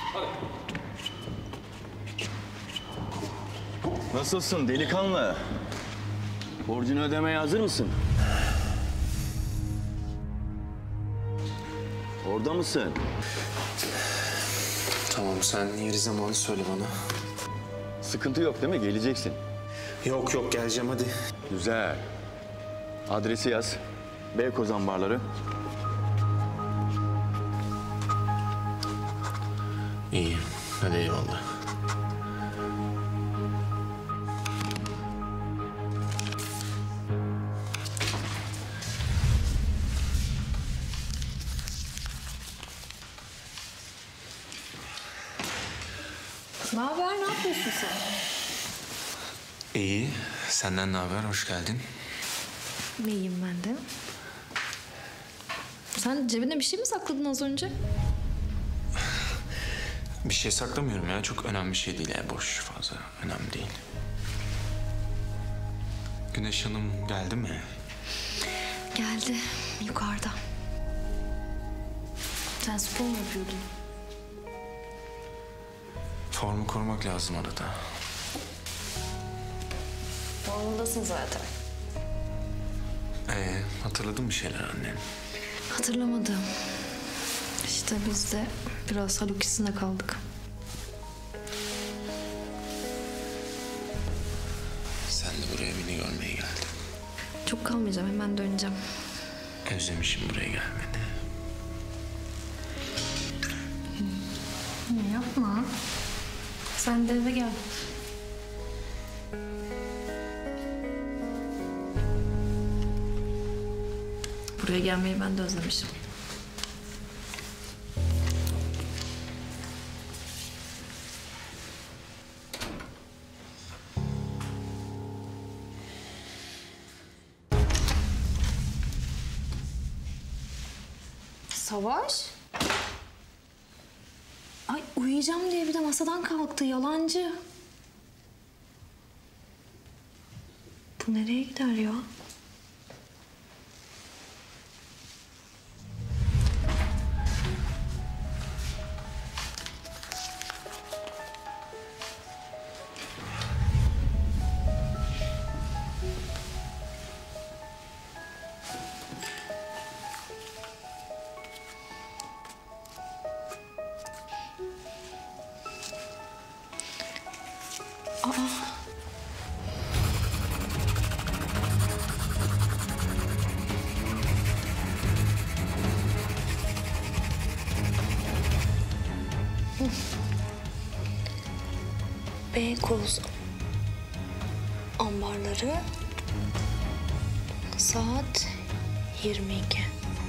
Nasılsın delikanlı? Borcunu ödemeye hazır mısın? Orada mısın? Tamam, sen yeri zamanı söyle bana. Sıkıntı yok değil mi? Geleceksin. Yok yok, geleceğim hadi. Güzel. Adresi yaz. Beykoz ambarları. İyi, hadi eyvallah. Ne haber? Ne yapıyorsun sen? İyi, senden ne haber? Hoş geldin. İyiyim ben de. Sen cebine bir şey mi sakladın az önce? Bir şey saklamıyorum ya, çok önemli bir şey değil yani, boş, fazla önemli değil. Güneş Hanım geldi mi? Geldi. Yukarıda. Sen spor mu yapıyordun? Formu korumak lazım arada. Formundasın zaten. Hatırladın mı şeyler annen? Hatırlamadım. İşte biz de biraz Haluk ikisinde kaldık. Sen de buraya beni görmeye geldin. Çok kalmayacağım. Hemen döneceğim. Özlemişim buraya gelmeni. Yapma. Sen de eve gel. Buraya gelmeyi ben de özlemişim. Savaş? Ay uyuyacağım diye bir de masadan kalktı. Yalancı. Bu nereye gider ya? Aa. Beykoz ambarları saat 22.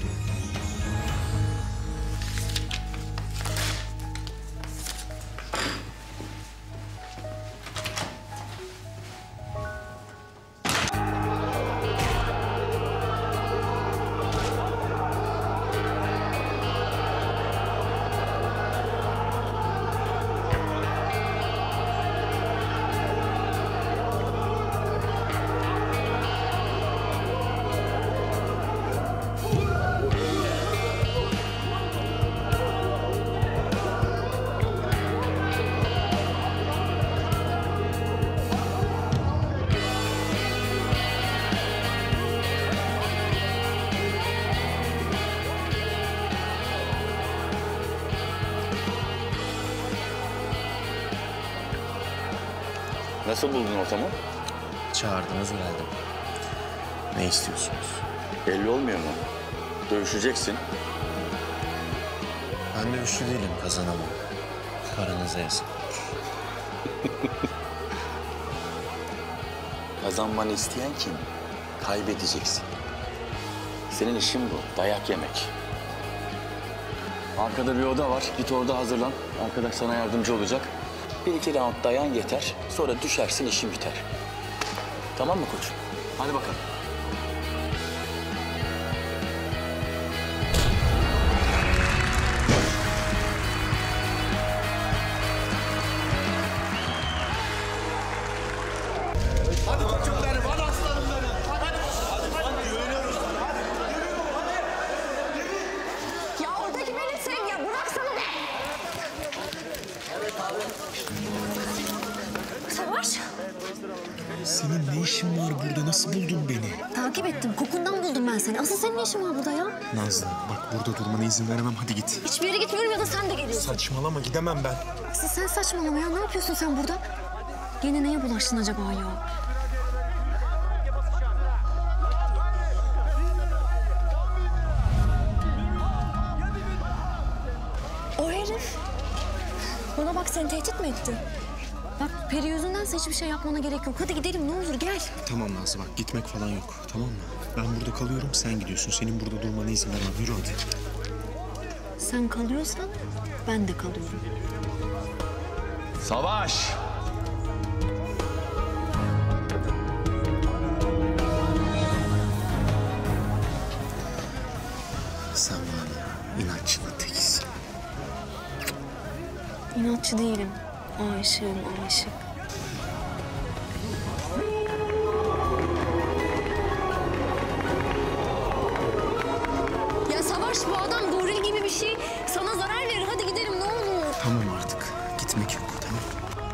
Nasıl buldun ortamı? Çağırdınız, geldim. Ne istiyorsunuz? Belli olmuyor mu? Dövüşeceksin. Ben dövüşçü değilim, kazanamam. Paranıza yazın. Kazanmanı isteyen kim? Kaybedeceksin. Senin işin bu. Dayak yemek. Arkada bir oda var. Git orada hazırlan. Arkadaş sana yardımcı olacak. 1-2 round dayan yeter. Sonra düşersin, işin biter. Tamam mı koçum? Hadi bakalım. Hadi koçum benim, hadi aslanım benim. Hadi güveniyoruz. Ya oradaki beni sev ya, bıraksana be! işin var burada? Nasıl buldun beni? Takip ettim. Kokundan buldum ben seni. Asıl senin ne işin var burada ya? Nazlı bak burada durmana izin veremem. Hadi git. Hiçbir yere gitmiyorum ya da sen de geliyorsun. Saçmalama gidemem ben. Asıl sen saçmalama ya. Ne yapıyorsun sen burada? Yine neye bulaştın acaba ya? O herif. Bana bak, seni tehdit mi etti? Bak Peri yüzündense hiçbir şey yapmana gerek yok. Hadi gidelim ne olur, gel. Tamam Nazlı bak gitmek falan yok. Tamam mı? Ben burada kalıyorum, sen gidiyorsun. Senin burada durmana izin vermem. Yürü hadi. Sen kalıyorsan ben de kalıyorum. Savaş! Sen var ya, inatçının tekisin. İnatçı değilim. Aşığım, aşık. Ya Savaş, bu adam goril gibi bir şey. Sana zarar verir. Hadi gidelim ne olur. Tamam artık. Gitmek yok, tamam.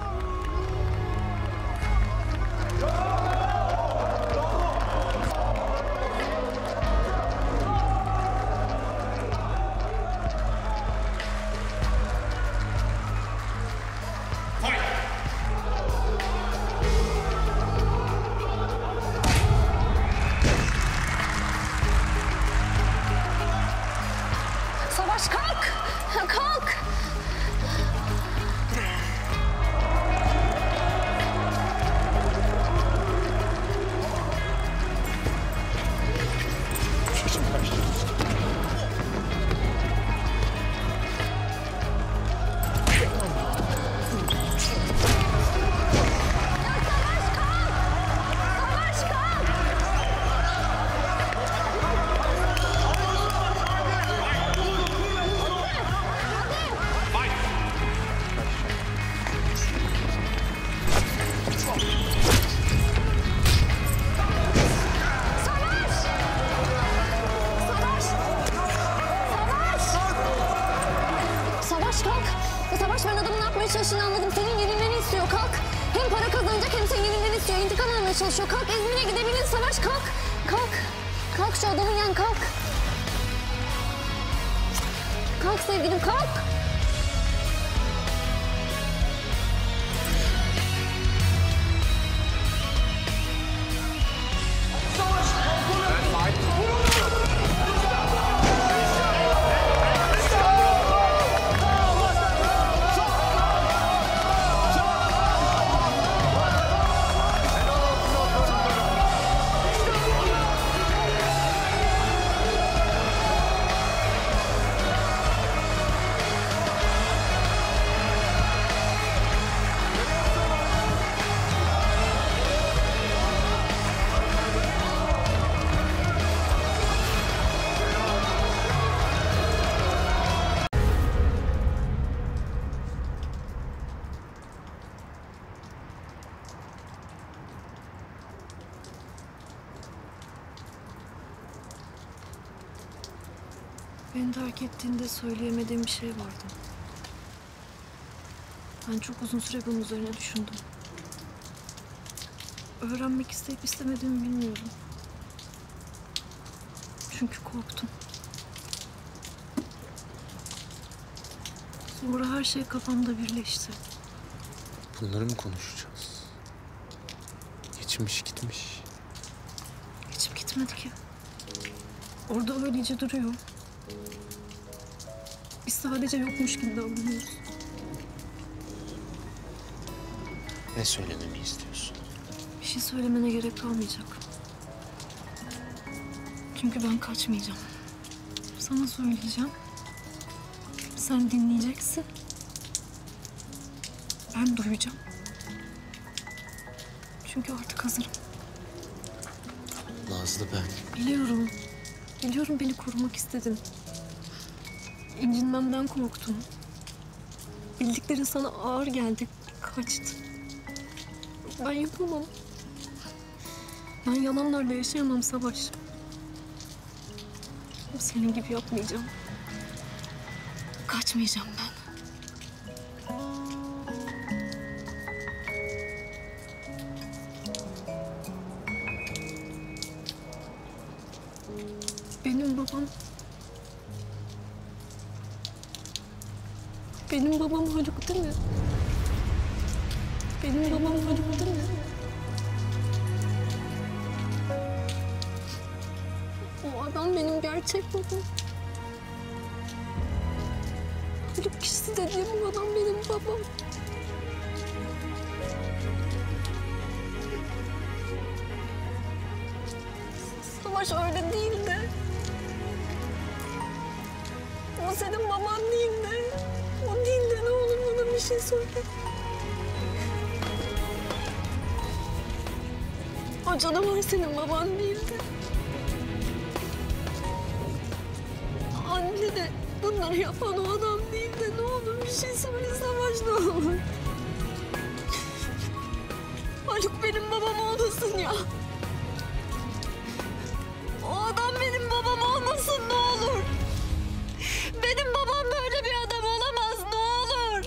Savaş kalk. Kalk. Savaş kalk. Savaş, ben adamın ne yapmaya çalıştığını anladım. Senin yenilmeni istiyor. Kalk. Hem para kazanacak hem senin yenilmeni istiyor. İntikam almaya çalışıyor. Kalk, İzmir'e gidebiliriz. Savaş kalk. Kalk. Kalk, şu adamın yan kalk. Kalk sevgilim kalk. Beni terk ettiğinde söyleyemediğim bir şey vardı. Ben çok uzun süre bunun üzerine düşündüm. Öğrenmek isteyip istemediğimi bilmiyorum. Çünkü korktum. Sonra her şey kafamda birleşti. Bunları mı konuşacağız? Geçmiş gitmiş. Geçip gitmedi ki. Orada öylece duruyor. Biz sadece yokmuş gibi davranıyoruz. Ne söylememi istiyorsun? Bir şey söylemene gerek kalmayacak. Çünkü ben kaçmayacağım. Sana söyleyeceğim. Sen dinleyeceksin. Ben duyacağım. Çünkü artık hazırım. Nazlı ben. Biliyorum. Biliyorum, beni korumak istedin. İncinmemden korktun. Bildiklerin sana ağır geldi. Kaçtın. Ben yapamam. Ben yalanlarla yaşayamam Savaş. Senin gibi yapmayacağım. Kaçmayacağım ben. Benim babam Haluk değil mi? Benim babam Haluk değil mi? O adam benim gerçek babam. Haluk kişisi dediğim o adam benim babam. Savaş öyle değildi. O senin baban değildi. O değildi, ne olur bana bir şey söyle. O canavar senin baban değildi. Anne de bunları yapan o adam değildi. Ne olur bir şey söyle Savaş, ne olur. Haluk benim babam olmasın ya. O adam benim babam olmasın, ne olur. Benim babam böyle bir adam olamaz, ne olur.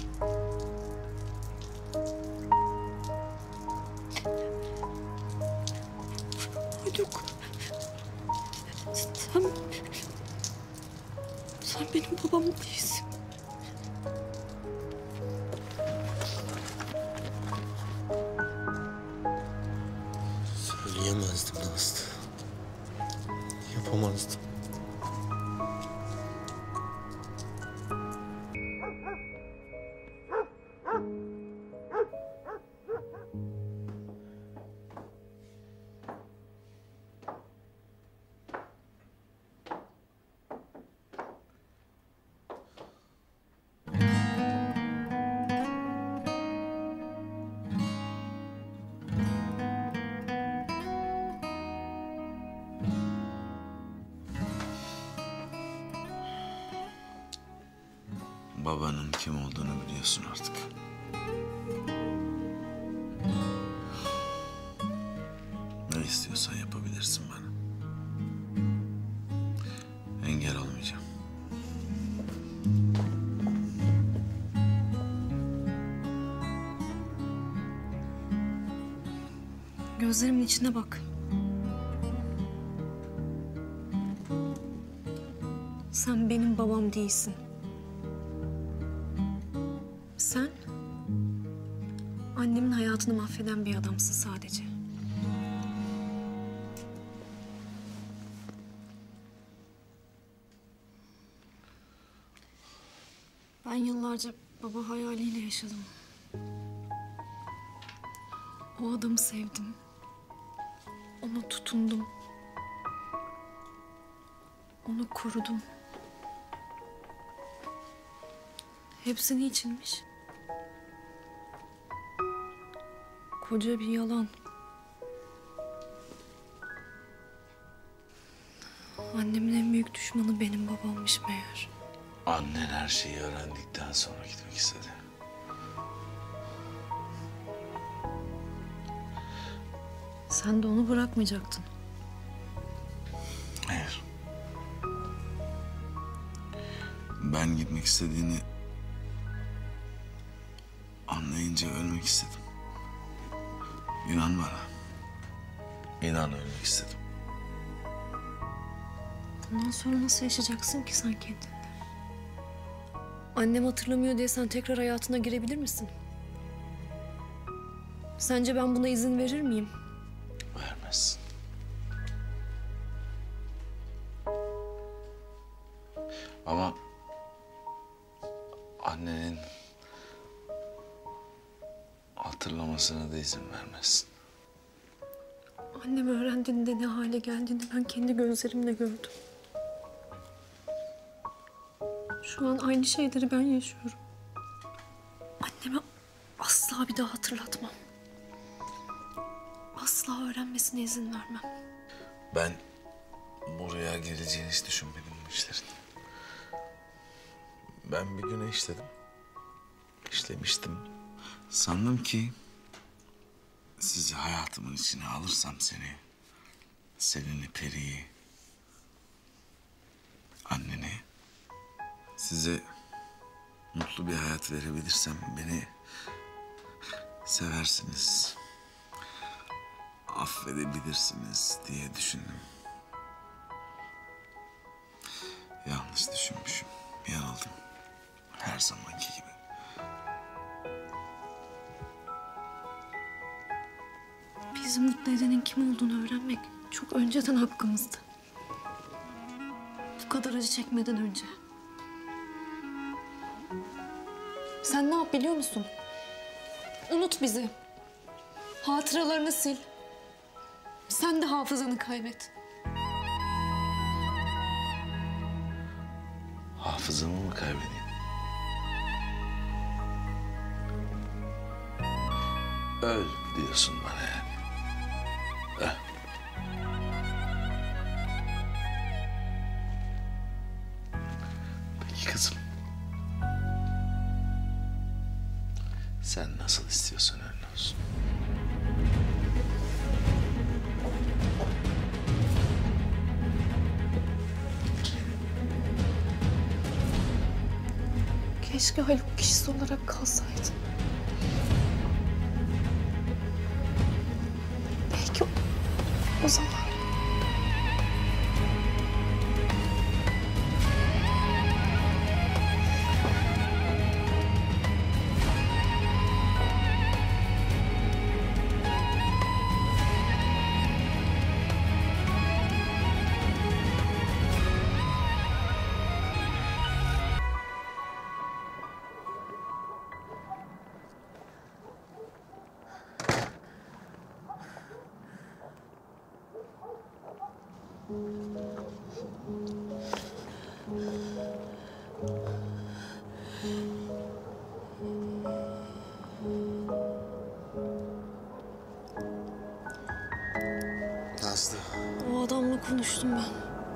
Haluk. Sen benim babam değilsin. Söyleyemezdim Nazlı. Yapamazdım. Babanın kim olduğunu biliyorsun artık. Ne istiyorsan yapabilirsin bana. Engel olmayacağım. Gözlerimin içine bak. Sen benim babam değilsin. Sen annemin hayatını mahveden bir adamsın sadece. Ben yıllarca baba hayaliyle yaşadım. O adamı sevdim. Ona tutundum. Onu korudum. Hepsi niçinmiş? Koca bir yalan. Annemin en büyük düşmanı benim babammış meğer. Annen her şeyi öğrendikten sonra gitmek istedi. Sen de onu bırakmayacaktın. Hayır. Ben gitmek istediğini anlayınca ölmek istedim. İnan bana. İnan ölmek istedim. Bundan sonra nasıl yaşayacaksın ki sen kendinde? Annem hatırlamıyor diye sen tekrar hayatına girebilir misin? Sence ben buna izin verir miyim? Vermezsin. Ama annenin hatırlamasına da izin vermezsin. Annem öğrendiğinde ne hale geldiğini ben kendi gözlerimle gördüm. Şu an aynı şeyleri ben yaşıyorum. Anneme asla bir daha hatırlatmam. Asla öğrenmesine izin vermem. Ben buraya geleceğini hiç düşünmedim bu işlerin. Ben bir güne işledim. İşlemiştim. Sandım ki sizi hayatımın içine alırsam seni, Selin'i, Peri'yi, anneni, size mutlu bir hayat verebilirsem beni seversiniz, affedebilirsiniz diye düşündüm. Yanlış düşünmüşüm, yanıldım. Her her zamanki gibi. Bizi mutlu edenin kim olduğunu öğrenmek çok önceden hakkımızdı. Bu kadar acı çekmeden önce. Sen ne yap biliyor musun? Unut bizi. Hatıralarını sil. Sen de hafızanı kaybet. Hafızamı mı kaybedeyim? Öl diyorsun bana yani. Eh. Peki kızım. Sen nasıl istiyorsan öyle olsun. Keşke Haluk kişisi olarak kalsaydı. Belki o zaman. Nazlı. O adamla konuştum ben.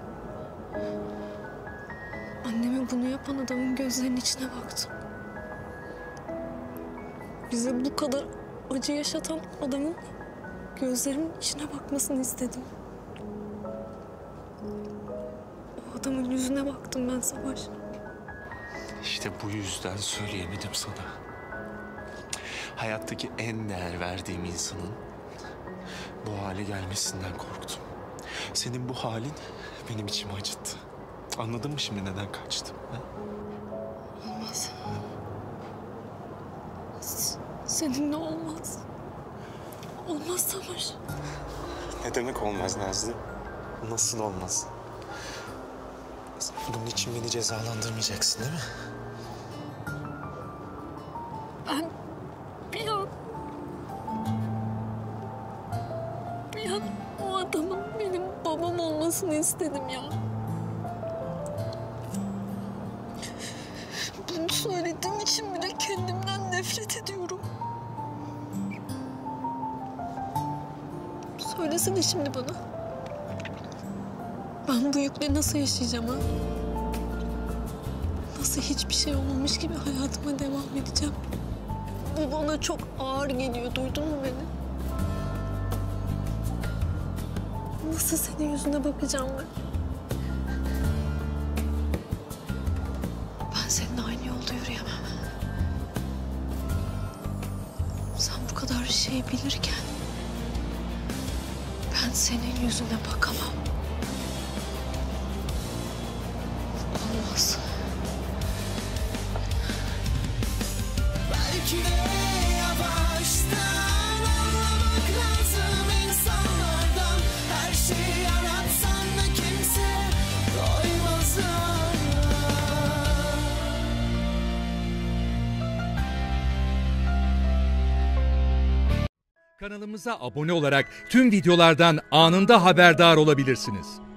Anneme bunu yapan adamın gözlerinin içine baktım. Bize bu kadar acı yaşatan adamın gözlerimin içine bakmasını istedim. O adamın yüzüne baktım ben Savaş. İşte bu yüzden söyleyemedim sana. Hayattaki en değer verdiğim insanın bu hale gelmesinden korktum. Senin bu halin benim içimi acıttı. Anladın mı şimdi neden kaçtım? Ha? Olmaz. Seninle olmaz. Olmaz Savaş. Ne demek olmaz Nazlı? Nasıl olmaz? Bunun için beni cezalandırmayacaksın değil mi? Ben bir an o adamın benim babam olmasını istedim ya. Bunu söylediğim için bile kendimden nefret ediyorum. Söylesene şimdi bana. Ben bu yükle nasıl yaşayacağım ha? Nasıl hiçbir şey olmamış gibi hayatıma devam edeceğim? Bu bana çok ağır geliyor, duydun mu beni? Nasıl senin yüzüne bakacağım ben? Ben seninle aynı yolda yürüyemem. Sen bu kadar şey bilirken ben senin yüzüne bakamam. Olmaz. Belki de yavaştan anlamak lazım insanlardan. Her şeyi yaratsan da kimse doymaz ona. Kanalımıza abone olarak tüm videolardan anında haberdar olabilirsiniz.